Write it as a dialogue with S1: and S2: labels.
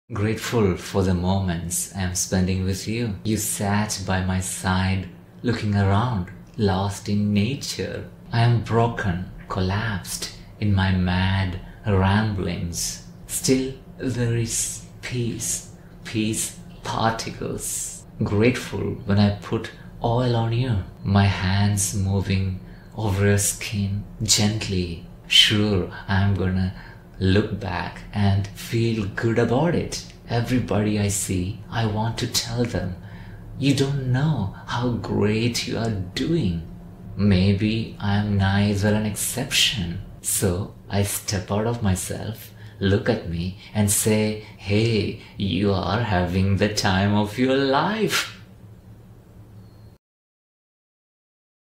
S1: Grateful for the moments I am spending with you. You sat by my side, looking around, lost in nature. I am broken, collapsed in my mad ramblings. Still there is peace, peace particles. Grateful when I put oil on you, my hands moving over your skin gently. Sure, I'm gonna look back and feel good about it. Everybody I see, I want to tell them, you don't know how great you are doing. Maybe I'm nice or an exception. So I step out of myself, look at me and say, hey, you are having the time of your life.